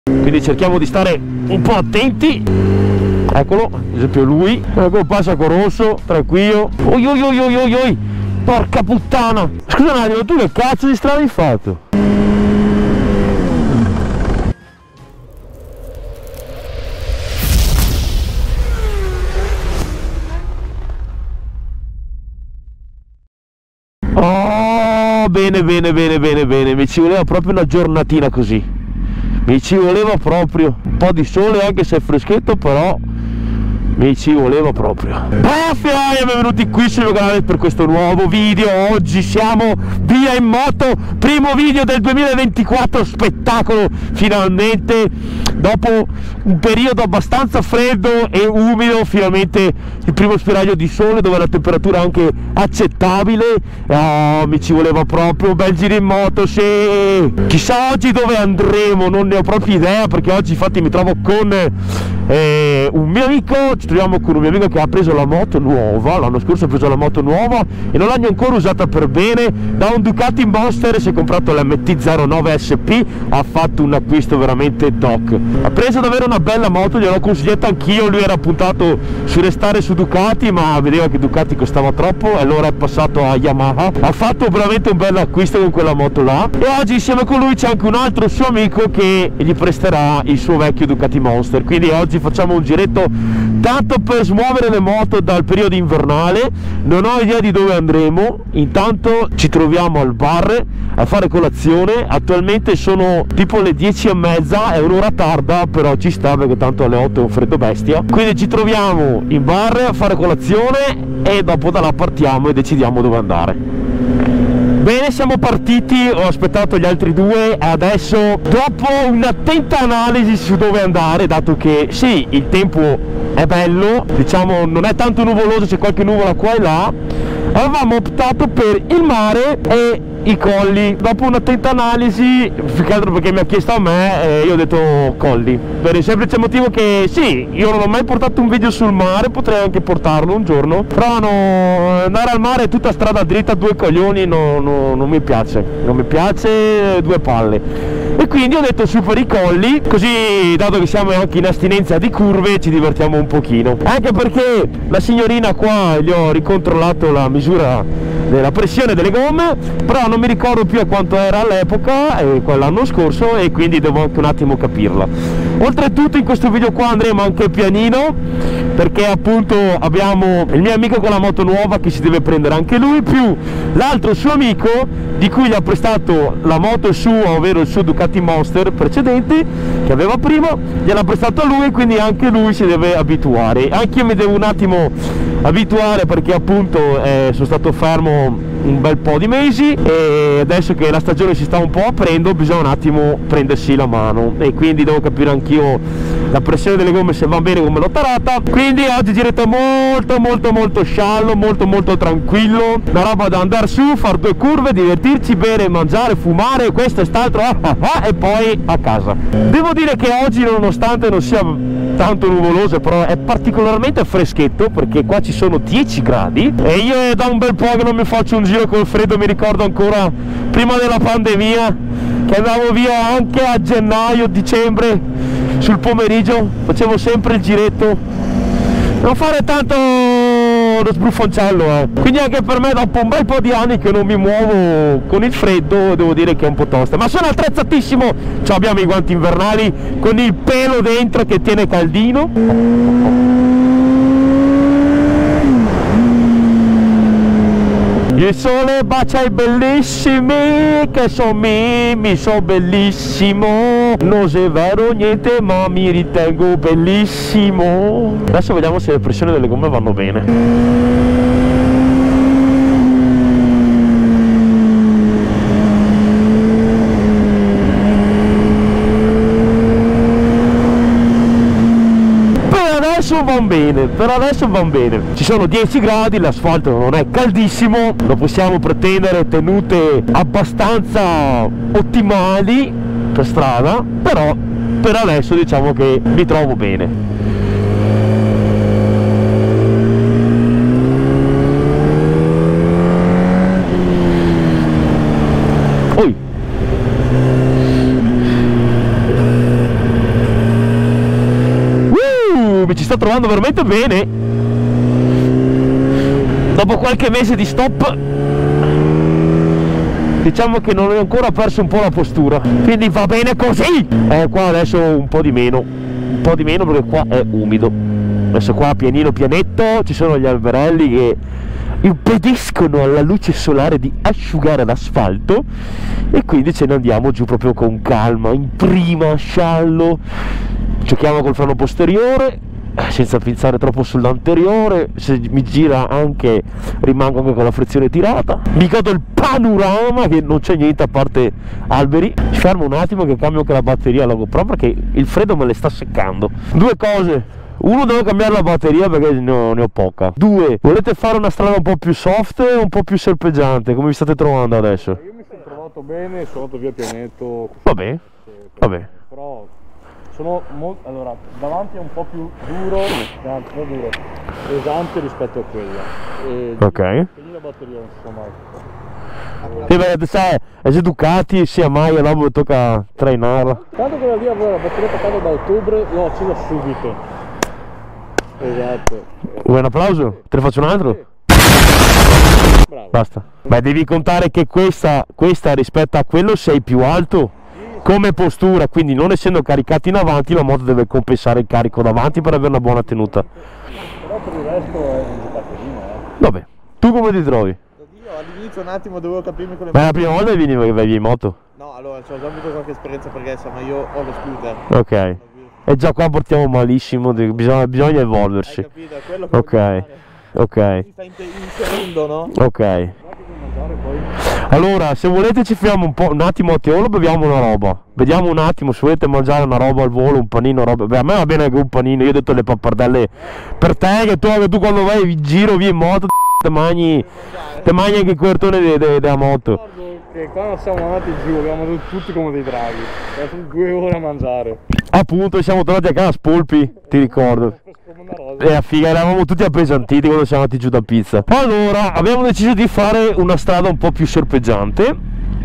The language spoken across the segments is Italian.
quindi cerchiamo di stare un po' attenti. Eccolo, ad esempio lui, ecco, passa con rosso, tranquillo. Oi oi oi oi oi oi, porca puttana. Scusa un attimo, tu che cazzo di strada hai fatto? Oh, bene bene bene bene bene, mi ci voleva proprio una giornatina così, mi ci voleva proprio un po' di sole, anche se è freschetto, però mi ci voleva proprio. Benvenuti qui sul mio canale per questo nuovo video. Oggi siamo via in moto, primo video del 2024, spettacolo finalmente, dopo un periodo abbastanza freddo e umido, finalmente il primo spiraglio di sole dove la temperatura è anche accettabile. Oh, mi ci voleva proprio un bel giro in moto, sì. Chissà oggi dove andremo, non ne ho proprio idea, perché oggi infatti mi trovo con un mio amico, ci troviamo con un mio amico che ha preso la moto nuova, l'anno scorso ha preso la moto nuova e non l'ha ancora usata per bene, da un Ducati Monster si è comprato l'MT-09 SP, ha fatto un acquisto veramente doc, ha preso davvero una bella moto, gliel'ho consigliata anch'io, lui era puntato su restare su Ducati ma vedeva che Ducati costava troppo e allora è passato a Yamaha, ha fatto veramente un bel acquisto con quella moto là e oggi insieme con lui c'è anche un altro suo amico che gli presterà il suo vecchio Ducati Monster, quindi oggi facciamo un giretto tanto per smuovere le moto dal periodo invernale. Non ho idea di dove andremo, intanto ci troviamo al bar a fare colazione, attualmente sono tipo le 10:30, è un'ora tarda però ci sta perché tanto alle 8 è un freddo bestia, quindi ci troviamo in bar a fare colazione e dopo da là partiamo e decidiamo dove andare. Bene, siamo partiti, ho aspettato gli altri due e adesso, dopo un'attenta analisi su dove andare, dato che sì, il tempo è bello, diciamo non è tanto nuvoloso, c'è qualche nuvola qua e là, avevamo optato per il mare e i colli. Dopo un'attenta analisi, più che altro perché mi ha chiesto a me, io ho detto colli, per il semplice motivo che sì, io non ho mai portato un video sul mare, potrei anche portarlo un giorno, però no, andare al mare tutta strada dritta, due coglioni, non mi piace, non mi piace, due palle. E quindi ho detto su per i colli, così dato che siamo anche in astinenza di curve ci divertiamo un pochino, anche perché la signorina qua gli ho ricontrollato la misura della pressione delle gomme, però non mi ricordo più a quanto era all'epoca, quell'anno scorso, e quindi devo anche un attimo capirla. Oltretutto in questo video qua andremo anche pianino, perché appunto abbiamo il mio amico con la moto nuova che si deve prendere anche lui, più l'altro suo amico di cui gli ha prestato la moto sua, ovvero il suo Ducati Monster precedente che aveva prima, gliel'ha prestato a lui, quindi anche lui si deve abituare. Anche io mi devo un attimo abituare perché appunto sono stato fermo un bel po' di mesi e adesso che la stagione si sta un po' aprendo bisogna un attimo prendersi la mano e quindi devo capire anch'io la pressione delle gomme se va bene come l'ho tarata. Quindi oggi giretta molto sciallo, molto tranquillo, una roba da andare su, fare due curve, divertirci, bere, mangiare, fumare, questo e quest'altro e poi a casa. Devo dire che oggi, nonostante non sia tanto nuvoloso, però è particolarmente freschetto perché qua ci sono 10 gradi e io è da un bel po' che non mi faccio un giro col freddo. Mi ricordo ancora prima della pandemia che andavo via anche a gennaio, dicembre sul pomeriggio, facevo sempre il giretto, non fare tanto lo sbruffoncello, quindi anche per me dopo un bel po' di anni che non mi muovo con il freddo devo dire che è un po' tosta, ma sono attrezzatissimo, cioè abbiamo i guanti invernali con il pelo dentro che tiene caldino. Il sole bacia i bellissimi che sono mi so bellissimo, non è vero niente ma mi ritengo bellissimo. Adesso vediamo se le pressioni delle gomme vanno bene. Per adesso van bene, ci sono 10 gradi, l'asfalto non è caldissimo, lo possiamo pretendere tenute abbastanza ottimali per strada, però per adesso diciamo che mi trovo bene. mi ci sto trovando veramente bene. Dopo qualche mese di stop, diciamo che non ho ancora perso un po' la postura, quindi va bene così. Qua adesso un po' di meno perché qua è umido. Adesso qua pianino pianetto, ci sono gli alberelli che impediscono alla luce solare di asciugare l'asfalto e quindi ce ne andiamo giù proprio con calma, in prima, sciallo. Giochiamo col freno posteriore senza pinzare troppo sull'anteriore, se mi gira anche rimango anche con la frizione tirata, mi godo il panorama che non c'è niente a parte alberi. Ci fermo un attimo che cambio anche la batteria alla GoPro perché il freddo me le sta seccando. Due cose: uno, devo cambiare la batteria perché ne ho poca. Due, volete fare una strada un po' più soft o un po' più serpeggiante? Come vi state trovando adesso? Io mi sono trovato bene, sono andato via Pianetto. Vabbè, vabbè. Però sono molto, allora, davanti è un po' più duro, pesante rispetto a quella. E ok. quindi la batteria non si sa mai. Sì, beh, sai, è già Ducati, sia mai e dopo tocca trainarla. Tanto quella lì aveva la batteria attaccata da ottobre, l'ho accesa subito. Esatto. Vuoi un applauso? Te ne faccio un altro? Bravo. Basta. Beh, devi contare che questa rispetto a quello sei più alto come postura, quindi non essendo caricati in avanti la moto deve compensare il carico davanti per avere una buona tenuta. Però per il resto è un giocatorino, Vabbè, tu come ti trovi? Io all'inizio un attimo dovevo capirmi con le Beh, la prima volta che vai in moto? No, allora, ho già avuto qualche esperienza pregressa, ma io ho lo scooter. Ok. E già qua portiamo malissimo, bisogna evolversi. Hai capito? È quello che Ok, ok, mi sta inserendo, no? ok. Allora, se volete ci fermiamo un attimo a Teolo, beviamo una roba. Vediamo un attimo se volete mangiare una roba al volo, un panino, roba. Beh, a me va bene anche un panino, io ho detto le pappardelle per te, che tu quando vai in giro via in moto te mangi anche il coertone della moto. Che quando siamo andati giù abbiamo tutti come dei draghi, sono 2 ore a mangiare. Appunto, siamo tornati a casa Spolpi, ti ricordo. E a figa, eravamo tutti appesantiti quando siamo andati giù da pizza. Allora, abbiamo deciso di fare una strada un po' più serpeggiante.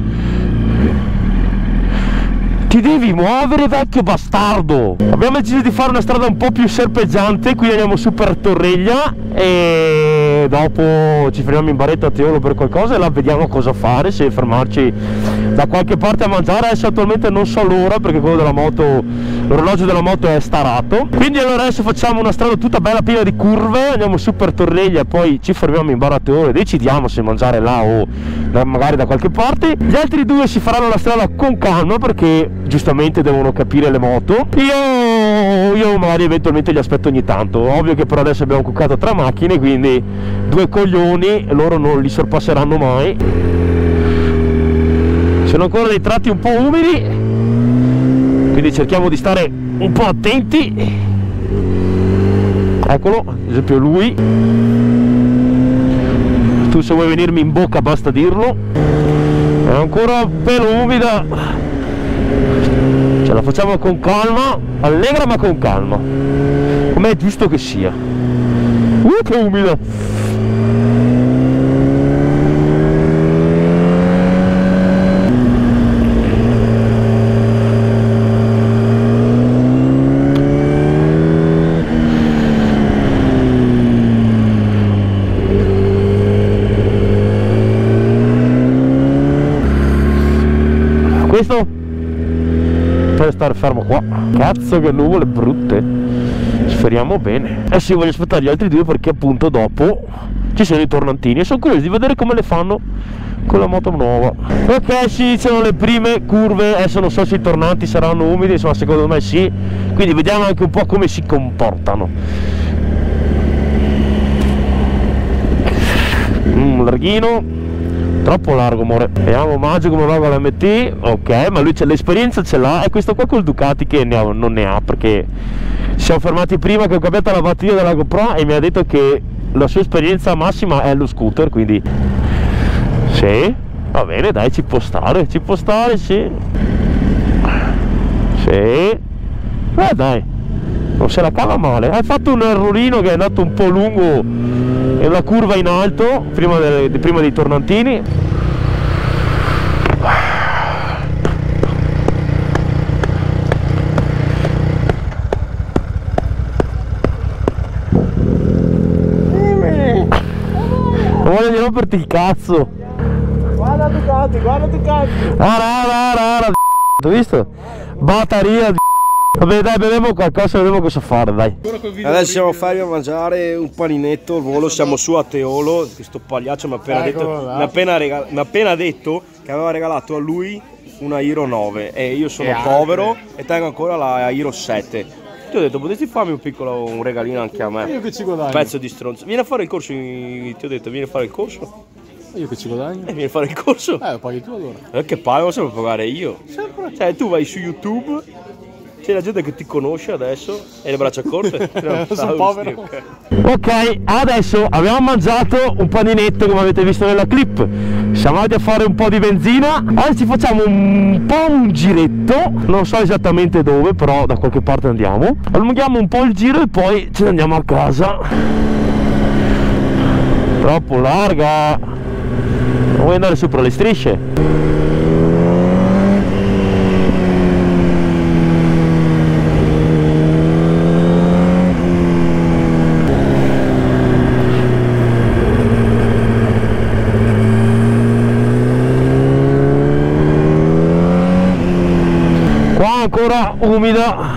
Ti devi muovere, vecchio bastardo! Abbiamo deciso di fare una strada un po' più serpeggiante, quindi andiamo su per Torreglia e dopo ci fermiamo in baretta a Teolo per qualcosa e là vediamo cosa fare, se fermarci da qualche parte a mangiare. Adesso attualmente non so l'ora perché quello della moto, l'orologio della moto è starato. Quindi allora adesso facciamo una strada tutta bella piena di curve, andiamo su per Torreglia e poi ci fermiamo in bar a Teolo e decidiamo se mangiare là o magari da qualche parte. Gli altri due si faranno la strada con calma perché giustamente devono capire le moto. Io magari eventualmente li aspetto ogni tanto. Ovvio che per adesso abbiamo cuccato 3 macchine, quindi 2 coglioni, loro non li sorpasseranno mai. Sono ancora dei tratti un po' umidi, quindi cerchiamo di stare un po' attenti. Eccolo, ad esempio lui. Tu se vuoi venirmi in bocca basta dirlo. È ancora un pelo umida. Ce la facciamo con calma, allegra ma con calma, come è giusto che sia. Che umida! Questo? Per stare fermo qua. Cazzo che nuvole brutte. Speriamo bene. Eh sì, voglio aspettare gli altri due perché appunto dopo ci sono i tornantini e sono curioso di vedere come le fanno con la moto nuova. Ok, si iniziano le prime curve. Adesso non so se i tornanti saranno umidi, insomma secondo me sì. Quindi vediamo anche un po' come si comportano. Larghino. Troppo largo, amore. Vediamo Maggio come va con l'MT. Ok, ma lui l'esperienza ce l'ha. E questo qua col Ducati che non ne ha, perché ci siamo fermati prima che ho cambiato la batteria della GoPro e mi ha detto che la sua esperienza massima è lo scooter, quindi sì, va bene, dai, ci può stare, sì. Sì. Dai, non se la cava male. Hai fatto un errorino che è andato un po' lungo e una curva in alto prima dei tornantini. romperti il cazzo. Guarda Ducati, guarda Ducati. Hai visto? Batteria di... Vabbè dai, beviamo qualcosa, vediamo cosa fare, dai. Adesso siamo a farvi a mangiare un paninetto al volo, siamo su a Teolo. Questo pagliaccio mi ha appena detto che aveva regalato a lui una Hero 9 e io sono povero e tengo ancora la Hero 7. Ti ho detto, potresti farmi un regalino anche a me? Io che ci guadagno? Pezzo di stronzo. Vieni a fare il corso, ti ho detto, vieni a fare il corso. Io che ci guadagno? Vieni a fare il corso. Paghi tu allora. Che pago, sempre pagare io. Sempre. Cioè, tu vai su YouTube, c'è la gente che ti conosce adesso e le braccia corte. Sono povero. Ok, adesso abbiamo mangiato un paninetto come avete visto nella clip. Siamo andati a fare un po' di benzina. Adesso facciamo un po' un giretto. Non so esattamente dove, però da qualche parte andiamo. Allunghiamo un po' il giro e poi ce ne andiamo a casa. Troppo larga. Non vuoi andare sopra le strisce? Ancora umida.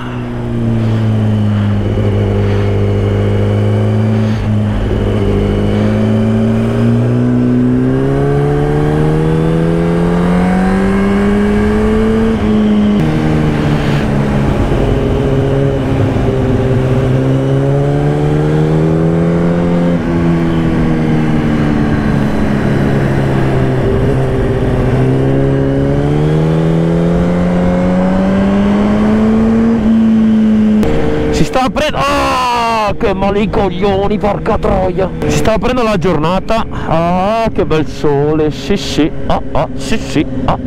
Che malicoglioni, porca troia. Si sta aprendo la giornata. Ah, che bel sole. Sì sì. Sì sì.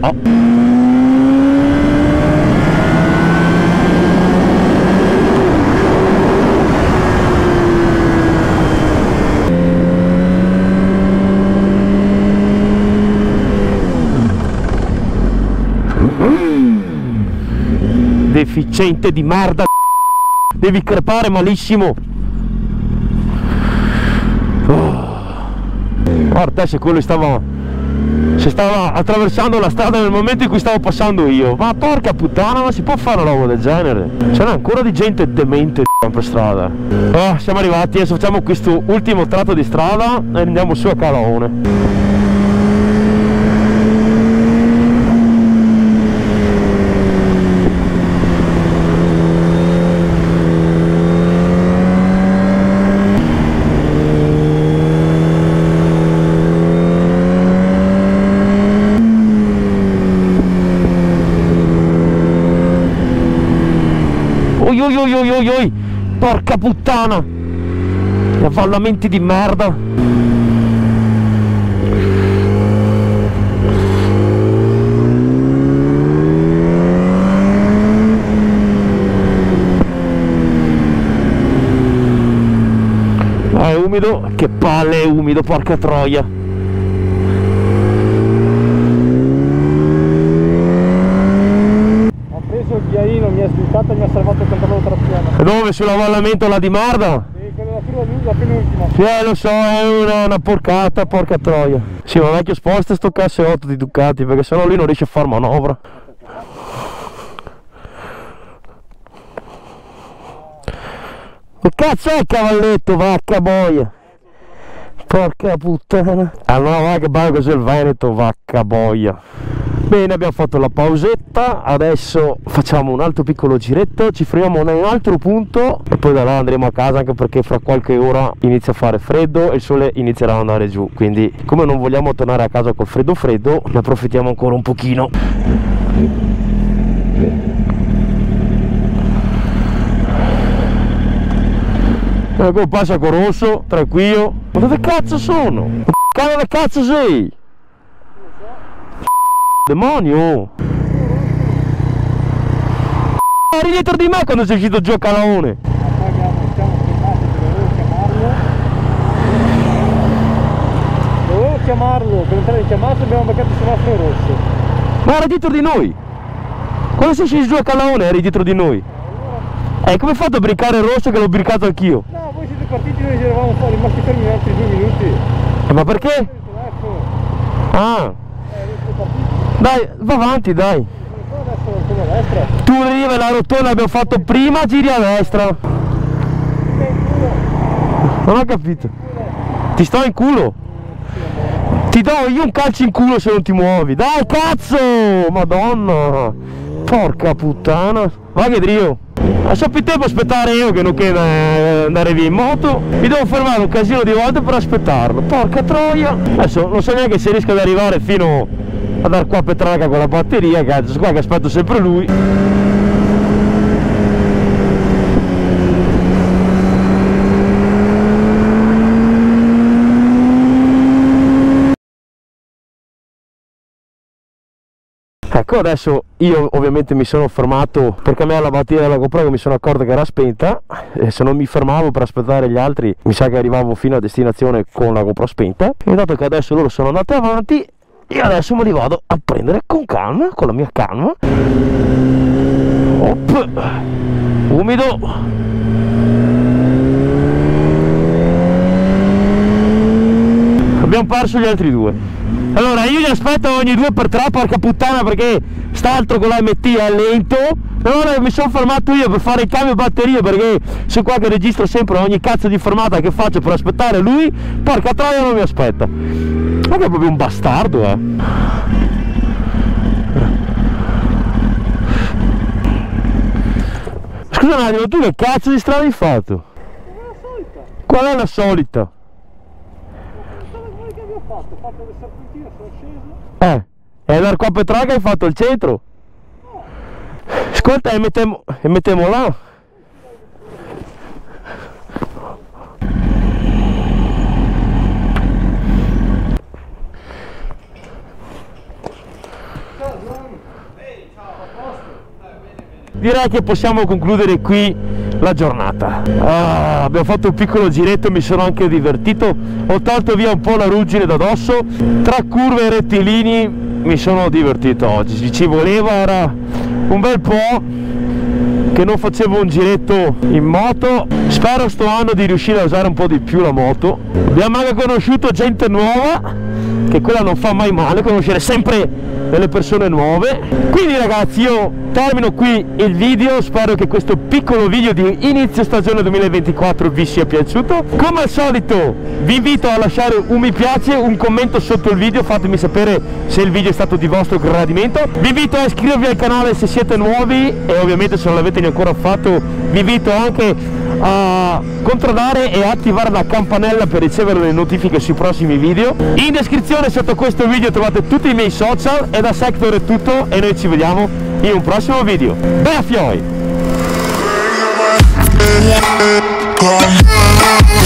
Deficiente di merda. Devi crepare malissimo. Guarda se quello stava attraversando la strada nel momento in cui stavo passando io. Ma porca puttana, ma si può fare una roba del genere? Ce n'è ancora di gente demente per strada. Siamo arrivati, adesso facciamo questo ultimo tratto di strada e andiamo su a Calaone. Oi, porca puttana, gli avvallamenti di merda. È umido, che palle è umido, porca troia. Mi ha sbucato e mi ha salvato il controllo trazione. Dove? Sull'avvallamento là di merda? Sì, quella la curva la penultima. Sì, lo so, è una porcata, porca troia. Sì, ma vecchio sposta sto cassotto di Ducati, perché sennò lui non riesce a far manovra. Che cazzo è il cavalletto, vacca boia? Porca puttana. Allora va che bello cos'è il Veneto, vacca boia. Bene, abbiamo fatto la pausetta, adesso facciamo un altro piccolo giretto, ci fermiamo in un altro punto e poi da là andremo a casa, anche perché fra qualche ora inizia a fare freddo e il sole inizierà ad andare giù, quindi come non vogliamo tornare a casa col freddo ne approfittiamo ancora un pochino. Ecco, passa con rosso, tranquillo. Ma dove cazzo sono? Ma dove cazzo sei? Demonio! Eri dietro di me quando sei uscito giù a Calaone! Dovevo chiamarlo, per entrare in chiamata abbiamo beccato il semaforo rosso. Ma era dietro di noi! Quando sei sceso giù a Calaone eri dietro di noi! Come hai fatto a briccare il rosso che l'ho briccato anch'io? No, voi siete partiti, noi eravamo rimasti fermi altri 2 minuti. Ma perché? Ah, dai, va avanti, dai. Tu arrivi la rotonda abbiamo fatto prima, giri a destra. Non ho capito. Ti sto in culo. Ti do io un calcio in culo se non ti muovi. Dai, cazzo! Madonna! Porca puttana. Va che drio. Adesso più tempo aspettare io che non che andare via in moto. Mi devo fermare un casino di volte per aspettarlo. Porca troia. Adesso non so neanche se riesco ad arrivare fino a dar qua Petraca con la batteria, cazzo, qua che aspetto sempre lui. Ecco, adesso io ovviamente mi sono fermato per cambiare la batteria della GoPro, che mi sono accorto che era spenta, e se non mi fermavo per aspettare gli altri mi sa che arrivavo fino a destinazione con la GoPro spenta. E dato che adesso loro sono andati avanti, io adesso me li vado a prendere con calma, con la mia calma. Op, umido. Abbiamo perso gli altri due. Allora io li aspetto ogni 2x3, porca puttana, perché st'altro con la MT è lento. Allora mi sono fermato io per fare il cambio batteria, perché sono qua che registro sempre ogni cazzo di fermata che faccio per aspettare lui. Porca troia, non mi aspetta. Ma che è proprio un bastardo, Scusa un attimo, tu che cazzo di strada hai fatto? Qual è la solita? Ho fatto le serpentine, sono sceso. E andare qua a Petraca hai fatto il centro? Ascolta, e mettiamo là. Direi che possiamo concludere qui la giornata. Abbiamo fatto un piccolo giretto, mi sono anche divertito, ho tolto via un po' la ruggine da dosso, tra curve e rettilini mi sono divertito oggi, ci voleva, era un bel po' che non facevo un giretto in moto. Spero sto anno di riuscire a usare un po' di più la moto. Abbiamo anche conosciuto gente nuova, che quella non fa mai male, conoscere sempre delle persone nuove. Quindi ragazzi, io termino qui il video, spero che questo piccolo video di inizio stagione 2024 vi sia piaciuto. Come al solito vi invito a lasciare un mi piace, un commento sotto il video, fatemi sapere se il video è stato di vostro gradimento. Vi invito a iscrivervi al canale se siete nuovi, e ovviamente se non l'avete ancora fatto vi invito anche a controllare e attivare la campanella per ricevere le notifiche sui prossimi video. In descrizione sotto questo video trovate tutti i miei social, e da Sector è tutto, e noi ci vediamo in un prossimo video. Bella Fioi!